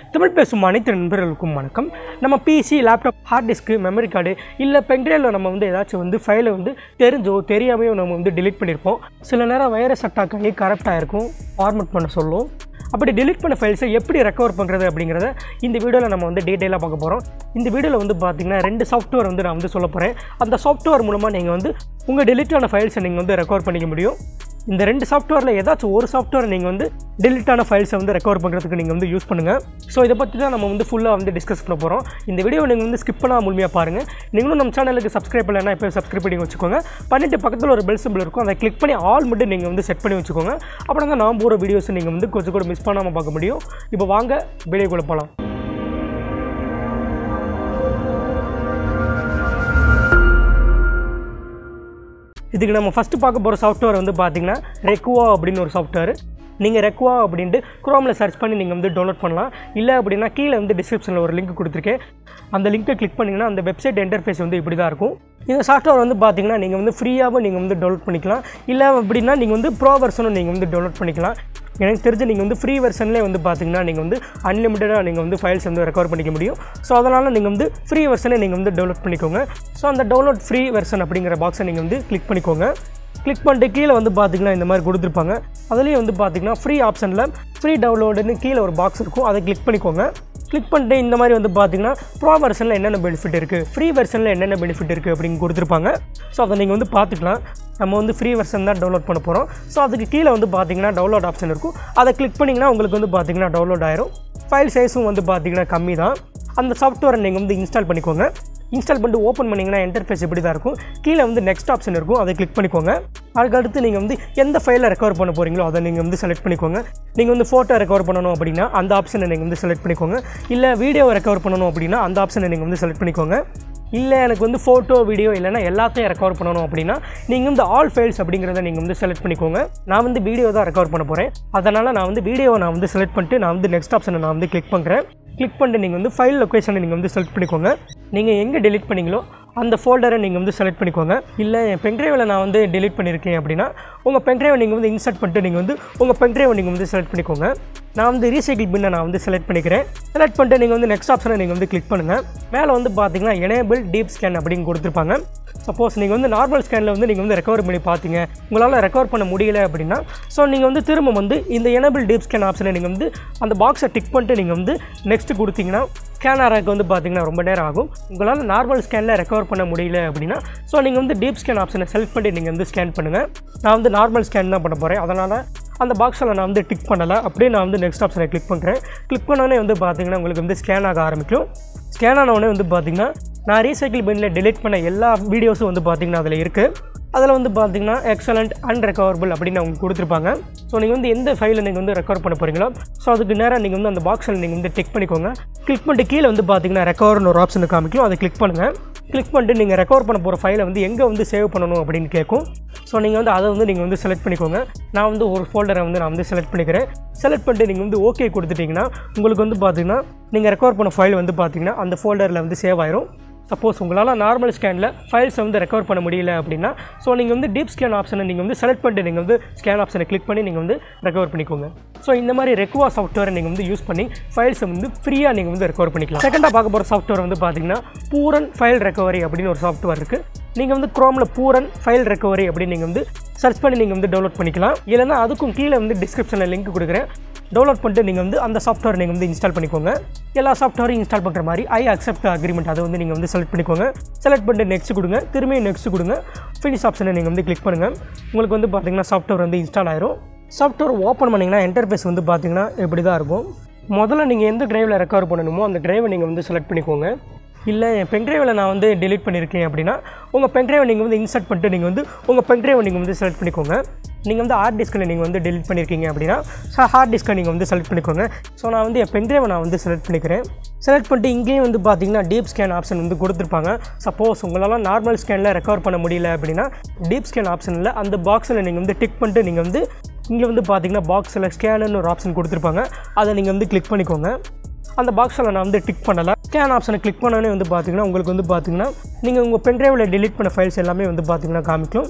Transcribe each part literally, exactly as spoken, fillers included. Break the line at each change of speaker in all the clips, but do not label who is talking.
தமிழ் பேசும் அனைத்து நண்பர்களுக்கும் வணக்கம். நம்ம PC, laptop, hard disk, memory card இல்லை பென்ட்ரைவில் நம்ம வந்து ஏதாச்சும் வந்து ஃபைலை வந்து தெரிஞ்சோ தெரியாமையோ நம்ம வந்து டிலீட் பண்ணியிருப்போம். சில நேரம் வைரஸ் அட்டாக் ஆகி கரெக்ட் ஆகிருக்கும், ஃபார்மேட் பண்ண சொல்லும். அப்படி டிலீட் பண்ண ஃபைல்ஸை எப்படி ரெக்கவர் பண்ணுறது அப்படிங்கிறத இந்த வீடியோவில் நம்ம வந்து டீட்டெயிலாக பார்க்க போகிறோம். இந்த வீடியோவில் வந்து பார்த்திங்கன்னா ரெண்டு சாஃப்ட்வேர் வந்து நான் வந்து சொல்ல போகிறேன். அந்த சாஃப்ட்வேர் மூலமாக நீங்கள் வந்து உங்கள் டெலிட்டான ஃபைல்ஸை நீங்கள் வந்து ரெக்கவர் பண்ணிக்க முடியும். இந்த ரெண்டு சாஃப்ட்வேரில் ஏதாச்சும் ஒரு சாஃப்ட்வேர் நீங்கள் வந்து டெலிட்டான ஃபைல்ஸை வந்து ரெக்கவர் பண்ணுறதுக்கு நீங்கள் வந்து யூஸ் பண்ணுங்கள். ஸோ இதை பற்றி தான் நம்ம வந்து ஃபுல்லாக வந்து டிஸ்கஸ் பண்ண போகிறோம். இந்த வீடியோ நீங்கள் வந்து ஸ்கிப் பண்ணால் முழுமையாக பாருங்கள். நீங்களும் நம்ம சேனலுக்கு சப்ஸ்கிரைப் பண்ணலைன்னா இப்போ சப்ஸ்கிரைப் பண்ணி வச்சுக்கோங்க. பண்ணிட்டு பக்கத்தில் ஒரு பெல் சிம்பிள் இருக்கும், அதை கிளிக் பண்ணி ஆல் மட்டும் நீங்கள் வந்து செட் பண்ணி வச்சுக்கோங்க. அப்புறம் தான் நான் போகிற வீடியோஸை நீங்கள் வந்து கொஞ்சம் கூட மிஸ் பண்ணாமல் பார்க்க முடியும். இப்போ வாங்க வீடியோக்குள்ளே போகலாம். இதுக்கு நம்ம ஃபஸ்ட்டு பார்க்க போகிற சாஃப்ட்வேர் வந்து பார்த்திங்கன்னா ரெக்வா அப்படின்னு ஒரு சாஃப்ட்வேர். நீங்கள் ரெக்வா அப்படின்ட்டு குரோமில் சர்ச் பண்ணி நீங்கள் வந்து டவுன்லோட் பண்ணலாம். இல்லை அப்படின்னா கீழே வந்து டிஸ்கிரிப்ஷனில் ஒரு லிங்க் கொடுத்துருக்கேன். அந்த லிங்க்கை கிளிக் பண்ணிங்கன்னா அந்த வெப்சைட் இன்டர்ஃபேஸ் வந்து இப்படி தான் இருக்கும். இந்த சாஃப்ட்வேர் வந்து பார்த்திங்கன்னா நீங்கள் வந்து ஃப்ரீயாகவும் நீங்கள் வந்து டவுன்லோட் பண்ணிக்கலாம். இல்லை அப்படின்னா நீங்கள் வந்து ப்ரோ வெர்ஷனும் நீங்கள் வந்து டவுன்லோட் பண்ணிக்கலாம். எனக்கு தெரிஞ்சு நீங்கள் வந்து ஃப்ரீ வெர்ஷன்லேயே வந்து பார்த்திங்கன்னா நீங்கள் வந்து அன்லிமிட்டடாக நீங்கள் வந்து ஃபைல்ஸ் வந்து ரெக்கவர் பண்ணிக்க முடியும். ஸோ அதனால் நீங்கள் வந்து ஃப்ரீ வெர்ஷனே நீங்கள் வந்து டவுன்லோட் பண்ணிக்கோங்க. ஸோ அந்த டவுன்லோட் ஃப்ரீ வெர்ஷன் அப்படிங்கிற பாக்ஸை நீங்கள் வந்து கிளிக் பண்ணிக்கோங்க. கிளிக் பண்ணிட்டு கீழே வந்து பார்த்திங்கன்னா இந்த மாதிரி கொடுத்துருப்பாங்க. அதுலேயே வந்து பார்த்திங்கன்னா ஃப்ரீ ஆப்ஷனில் ஃப்ரீ டவுன்லோடுன்னு கீழே ஒரு பாக்ஸ் இருக்கும், அதை கிளிக் பண்ணிக்கோங்க. கிளிக் பண்ணிட்டு இந்த மாதிரி வந்து பார்த்திங்கன்னா ப்ரோ வெர்ஷனில் என்னென்ன பெனிஃபிட் இருக்குது, ஃப்ரீ வெர்ஷனில் என்னென்ன பெனிஃபிட் இருக்குது அப்படின்னு கொடுத்துருப்பாங்க. ஸோ அதை நீங்கள் வந்து பார்த்துக்கலாம். நம்ம வந்து ஃப்ரீ வெர்ஷன் தான் டவுன்லோட் பண்ண போகிறோம். ஸோ அதுக்கு கீழே வந்து பார்த்திங்கன்னா டவுன்லோட் ஆப்ஷன் இருக்கும், அதை கிளிக் பண்ணிங்கன்னா உங்களுக்கு வந்து பார்த்திங்கன்னா டவுன்லோட் ஆயிரும். ஃபைல் சைஸும் வந்து பார்த்திங்கன்னா கம்மி தான். அந்த சாஃப்ட்வேரை நீங்கள் வந்து இன்ஸ்டால் பண்ணிக்கோங்க. இன்ஸ்டால் பண்ணிட்டு ஓப்பன் பண்ணிங்கன்னா இன்டர்ஃபேஸ் இப்படி தான் இருக்கும். கீழே வந்து நெக்ஸ்ட் ஆப்ஷன் இருக்கும், அதை கிளிக் பண்ணிக்கோங்க. அதுக்கடுத்து நீங்கள் வந்து எந்த ஃபைலை ரெக்கவர் பண்ண போகிறீங்களோ அதை நீங்கள் வந்து செலக்ட் பண்ணிக்கோங்க. நீங்கள் வந்து ஃபோட்டோ ரெக்கவர் பண்ணணும் அப்படின்னா அந்த ஆப்ஷனை நீங்கள் வந்து செலக்ட் பண்ணிக்கோங்க. இல்லை வீடியோவை ரெக்கவர் பண்ணணும் அப்படின்னா அந்த ஆப்ஷனை நீங்கள் வந்து செலக்ட் பண்ணிக்கோங்க. இல்லை எனக்கு வந்து ஃபோட்டோ, வீடியோ இல்லைனா எல்லாத்தையும் ரெக்கவர் பண்ணணும் அப்படின்னா நீங்கள் வந்து ஆல் ஃபைல்ஸ் அப்படிங்கிறத நீங்கள் வந்து செலக்ட் பண்ணிக்கோங்க. நான் வந்து வீடியோ தான் ரெக்கவர் பண்ண போகிறேன். அதனால் நான் வந்து வீடியோவை நான் வந்து செலக்ட் பண்ணிட்டு நான் வந்து நெக்ஸ்ட் ஆப்ஷனை நான் வந்து கிளிக் பண்ணுறேன். கிளிக் பண்ணிட்டு நீங்கள் வந்து ஃபைல் லொக்கேஷனை நீங்கள் வந்து செலக்ட் பண்ணிக்கோங்க. நீங்கள் எங்கே டெலிட் பண்ணீங்களோ அந்த ஃபோல்டரை நீங்கள் வந்து செலக்ட் பண்ணிக்கோங்க. இல்லை என் பென்ட்ரைவில் நான் வந்து டெலிட் பண்ணியிருக்கேன் அப்படின்னா உங்கள் பென்ட்ரைவை நீங்கள் வந்து இன்சர்ட் பண்ணிட்டு நீங்கள் வந்து உங்கள் பென்ட்ரைவை நீங்கள் வந்து செலக்ட் பண்ணிக்கோங்க. நான் வந்து ரீசைக்கிள் பின்னை நான் வந்து செலக்ட் பண்ணிக்கிறேன். செலக்ட் பண்ணிட்டு நீங்கள் வந்து நெக்ஸ்ட் ஆப்ஷனை நீங்கள் வந்து கிளிக் பண்ணுங்கள். மேலே வந்து பார்த்தீங்கன்னா எனேபிள் டீப் ஸ்கேன் அப்படின்னு கொடுத்துருப்பாங்க. சப்போஸ் நீங்கள் வந்து நார்மல் ஸ்கேனில் வந்து நீங்கள் வந்து ரெக்கவர் பண்ணி பார்த்தீங்க, உங்களால் ரெக்கவர் பண்ண முடியலை அப்படின்னா ஸோ நீங்கள் வந்து திரும்ப வந்து இந்த எனேபிள் டீப் ஸ்கேன் ஆப்ஷனை நீங்கள் வந்து அந்த பாக்ஸை டிக் பண்ணிட்டு நீங்கள் வந்து நெக்ஸ்ட்டு கொடுத்தீங்கன்னா ஸ்கேன் ஆகிறதுக்கு வந்து பார்த்திங்கன்னா ரொம்ப நேரம் ஆகும். உங்களால் நார்மல் ஸ்கேனில் ரெக்கவர் பண்ண முடியல அப்படின்னா ஸோ நீங்கள் வந்து டீப் ஸ்கேன் ஆப்ஷனை செலக்ட் பண்ணி நீங்கள் வந்து ஸ்கேன் பண்ணுங்கள். நான் வந்து நார்மல் ஸ்கேன் தான் பண்ண போகிறேன். அதனால் அந்த பாக்ஸில் நான் வந்து டிக் பண்ணலை. அப்படியே நான் வந்து நெக்ஸ்ட் ஆப்ஷனை கிளிக் பண்ணுறேன். கிளிக் பண்ணோடனே வந்து பார்த்திங்கன்னா உங்களுக்கு வந்து ஸ்கேன் ஆக ஆரம்பிக்கும். ஸ்கேன் ஆனவுடனே வந்து பார்த்திங்கன்னா நான் ரீசைக்கிள் பின்னில் டெலிட் பண்ண எல்லா வீடியோஸும் வந்து பார்த்திங்கன்னா அதில் இருக்குது. அதில் வந்து பார்த்திங்கன்னா எக்ஸலண்ட் அன்ரெக்கவரபிள் அப்படின்னு அவங்க கொடுத்துருப்பாங்க. ஸோ நீங்கள் வந்து எந்த ஃபைலை நீங்கள் வந்து ரெக்கவர் பண்ண போகிறீங்களோ ஸோ அதுக்கு நேராக நீங்கள் வந்து அந்த பாக்ஸில் நீங்கள் வந்து டிக் பண்ணிக்கோங்க. கிளிக் பண்ணிட்டு கீழே வந்து பார்த்திங்கன்னா ரெக்கவர்னு ஒரு ஆப்ஷன் காமிக்கும், அதை கிளிக் பண்ணுங்கள். கிளிக் பண்ணிட்டு நீங்கள் ரெக்கவர் பண்ண போகிற ஃபைலை வந்து எங்கே வந்து சேவ் பண்ணணும் அப்படின்னு கேட்கும். ஸோ நீங்கள் வந்து அதை வந்து நீங்கள் வந்து செலக்ட் பண்ணிக்கோங்க. நான் வந்து ஒரு ஃபோல்டரை வந்து நான் வந்து செலக்ட் பண்ணிக்கிறேன். செலக்ட் பண்ணிட்டு நீங்கள் வந்து ஓகே கொடுத்துட்டிங்கன்னா உங்களுக்கு வந்து பார்த்திங்கன்னா நீங்கள் ரெக்கவர் பண்ண ஃபைல் வந்து பார்த்திங்கன்னா அந்த ஃபோல்டரில் வந்து சேவ் ஆயிரும். சப்போஸ் உங்களால் நார்மல் ஸ்கேனில் ஃபைல்ஸை வந்து ரெக்கவர் பண்ண முடியல அப்படின்னா ஸோ நீங்கள் வந்து டீப் ஸ்கேன் ஆப்ஷனை நீங்கள் வந்து செலக்ட் பண்ணிட்டு நீங்கள் வந்து ஸ்கேன் ஆப்ஷனை கிளிக் பண்ணி நீங்கள் வந்து ரெக்கவர் பண்ணிக்கோங்க. ஸோ இந்த மாதிரி ரெக்வா சாஃப்ட்வேரை நீங்கள் வந்து யூஸ் பண்ணி ஃபைல்ஸை வந்து ஃப்ரீயாக நீங்கள் வந்து ரெக்கவர் பண்ணிக்கலாம். செகண்டாக பார்க்க போகிற சாஃப்ட்வேர் வந்து பார்த்திங்கன்னா பூரன் ஃபைல் ரெக்கவரி அப்படின்னு ஒரு சாஃப்ட்வேர் இருக்குது. நீங்கள் வந்து குரோமில் பூரன் ஃபைல் ரெக்கவரி அப்படின்னு நீங்கள் வந்து சர்ச் பண்ணி நீங்கள் வந்து டவுன்லோட் பண்ணிக்கலாம். இல்லைனா அதுக்கும் கீழே வந்து டிஸ்கிரிப்ஷனில் லிங்க் கொடுக்குறேன். டவுன்லோட் பண்ணிட்டு நீங்கள் வந்து அந்த சாஃப்ட்வேர் நீங்கள் வந்து இன்ஸ்டால் பண்ணிக்கோங்க. எல்லா சாஃப்ட்வேரையும் இன்ஸ்டால் பண்ணுற மாதிரி ஐ அக்செப்ட் அக்ரிமெண்ட் அதை வந்து நீங்கள் வந்து செலக்ட் பண்ணிக்கோங்க. செலக்ட் பண்ணிட்டு நெக்ஸ்ட் கொடுங்க. திரும்பி நெக்ஸ்ட் கொடுங்க. ஃபினிஷ் ஆப்ஷனை நீங்கள் வந்து கிளிக் பண்ணுங்கள். உங்களுக்கு வந்து பார்த்திங்கன்னா சாஃப்ட்வேர் வந்து இன்ஸ்டால் ஆயிரும். சாஃப்ட்வேர் ஓப்பன் பண்ணிங்கன்னா இன்டர்ஃபேஸ் வந்து பார்த்திங்கன்னா இப்படி தான் இருக்கும். முதல்ல நீங்கள் எந்த ட்ரைவில் ரெக்கவர் பண்ணணுமோ அந்த ட்ரைவை நீங்கள் வந்து செலக்ட் பண்ணிக்கோங்க. இல்லை என் பென்ட்ரைவில் நான் வந்து டெலிட் பண்ணியிருக்கேன் அப்படின்னா உங்கள் பென்ட்ரைவை நீங்கள் வந்து இன்சர்ட் பண்ணிட்டு நீங்கள் வந்து உங்கள் பென்ட்ரைவை நீங்கள் வந்து செலக்ட் பண்ணிக்கோங்க. நீங்கள் வந்து ஹார்ட் டிஸ்கில் நீங்கள் வந்து டெலிட் பண்ணியிருக்கீங்க அப்படின்னா ஸோ ஹார்ட் டிஸ்க்கை நீங்கள் வந்து செலக்ட் பண்ணிக்கோங்க. ஸோ நான் வந்து என் பென்ட்ரைவை நான் வந்து செலக்ட் பண்ணிக்கிறேன். செலக்ட் பண்ணிட்டு இங்கேயும் வந்து பார்த்திங்கன்னா டீப் ஸ்கேன் ஆப்ஷன் வந்து கொடுத்துருப்பாங்க. சப்போஸ் உங்களால் நார்மல் ஸ்கேனில் ரெக்கவர் பண்ண முடியல அப்படின்னா டீப் ஸ்கேன் ஆப்ஷனில் அந்த பாக்ஸில் நீங்கள் வந்து டிக் பண்ணிட்டு நீங்கள் வந்து இங்கே வந்து பார்த்திங்கன்னா பாக்ஸில் ஸ்கேனுன்னு ஒரு ஆப்ஷன் கொடுத்துருப்பாங்க, அதை நீங்கள் வந்து கிளிக் பண்ணிக்கோங்க. அந்த பாக்ஸில் நான் வந்து டிக் பண்ணலை. ஸ்கேன் ஆப்ஷனை கிளிக் பண்ணோன்னே வந்து பார்த்திங்கன்னா உங்களுக்கு வந்து பார்த்திங்கன்னா நீங்கள் உங்கள் பென்ட்ரைவில் டெலிட் பண்ண ஃபைல்ஸ் எல்லாமே வந்து பார்த்திங்கன்னா காமிக்கும்.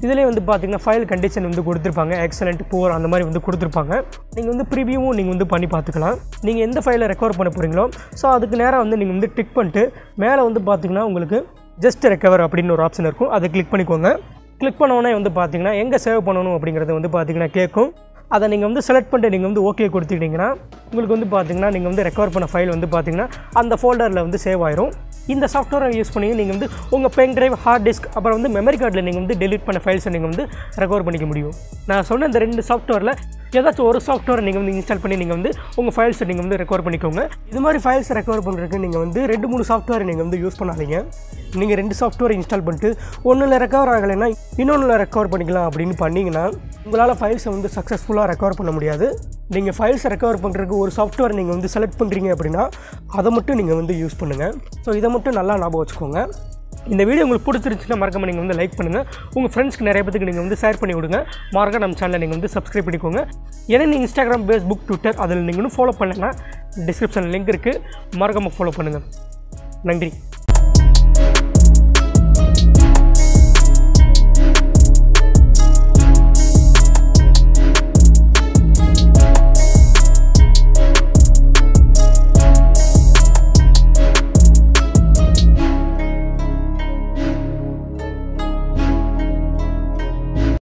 இதிலே வந்து பார்த்தீங்கன்னா ஃபைல் கண்டிஷன் வந்து கொடுத்துருப்பாங்க, எக்ஸலண்ட், புவர் அந்த மாதிரி வந்து கொடுத்துருப்பாங்க. நீங்கள் வந்து ப்ரிவியூவும் நீங்கள் வந்து பண்ணி பார்த்துக்கலாம். நீங்கள் எந்த ஃபைலை ரெக்கவர் பண்ண போகிறீங்களோ ஸோ அதுக்கு நேராக வந்து நீங்கள் வந்து டிக் பண்ணிட்டு மேலே வந்து பார்த்தீங்கன்னா உங்களுக்கு ஜஸ்ட் ரெக்கவர் அப்படின்னு ஒரு ஆப்ஷன் இருக்கும். அதை கிளிக் பண்ணிக்கோங்க. கிளிக் பண்ணோன்னே வந்து பார்த்தீங்கன்னா எங்கே சேவ் பண்ணணும் அப்படிங்கிறது வந்து பார்த்தீங்கன்னா கேட்கும். அதை நீங்கள் வந்து செலக்ட் பண்ணிட்டு நீங்கள் வந்து ஓகே கொடுத்துக்கிட்டிங்கன்னா உங்களுக்கு வந்து பார்த்தீங்கன்னா நீங்கள் வந்து ரெக்கவர் பண்ண ஃபைல் வந்து பார்த்தீங்கன்னா அந்த ஃபோல்டரில் வந்து சேவ் ஆயிரும். இந்த சாஃப்ட்வேரை யூஸ் பண்ணி நீங்கள் வந்து உங்கள் பென் டிரைவ், ஹார்ட் டிஸ்க், அப்புறம் வந்து மெமரி கார்டில் நீங்கள் வந்து டெலிட் பண்ண ஃபைல்ஸை நீங்கள் வந்து ரெக்கவர் பண்ணிக்க முடியும். நான் சொன்ன இந்த ரெண்டு சாஃப்ட்வேரில் ஏதாச்சும் ஒரு சாஃப்ட்வேரை நீங்கள் வந்து இன்ஸ்டால் பண்ணி நீங்கள் வந்து உங்கள் ஃபைல்ஸை நீங்கள் வந்து ரெக்கவர் பண்ணிக்கோங்க. இது மாதிரி ஃபைல்ஸ் ரெக்கவர் பண்ணுறதுக்கு நீங்கள் வந்து ரெண்டு மூணு சாஃப்ட்வேர் நீங்கள் வந்து யூஸ் பண்ணாதீங்க. நீங்கள் ரெண்டு சாஃப்ட்வேர் இன்ஸ்டால் பண்ணிட்டு ஒன்றில் ரெக்கவர் ஆகலைன்னா இன்னொன்றில் ரெக்கவர் பண்ணிக்கலாம் அப்படின்னு பண்ணிங்கன்னா உங்களால் ஃபைல்ஸை வந்து சக்ஸஸ்ஃபுல்லாக ரெக்கவர் பண்ண முடியாது. நீங்கள் ஃபைல்ஸை ரெக்கவர் பண்ணுறதுக்கு ஒரு சாஃப்ட்வேர் நீங்கள் வந்து செலக்ட் பண்ணுறீங்க அப்படின்னா அதை மட்டும் நீங்கள் வந்து யூஸ் பண்ணுங்கள். ஸோ இதை மட்டும் நல்லா ஞாபகம் வச்சுக்கோங்க. இந்த வீடியோ உங்களுக்கு பிடிச்சிருந்துச்சுன்னா மறக்காம நீங்கள் வந்து லைக் பண்ணுங்கள். உங்கள் ஃப்ரெண்ட்ஸ்க்கு நிறைய பேருக்கு நீங்கள் வந்து ஷேர் பண்ணி விடுங்க. மறக்காம நம்ம சேனலை நீங்கள் வந்து சப்ஸ்கிரைப் பண்ணிக்கோங்க. ஏன்னா நீங்கள் இன்ஸ்டாகிராம், ஃபேஸ்புக், ட்விட்டர் அதில் நீங்கள் இன்னும் ஃபாலோ பண்ணலைன்னா டிஸ்கிரிப்ஷனில் லிங்க் இருக்குது, மறக்காம ஃபாலோ பண்ணுங்கள். நன்றி.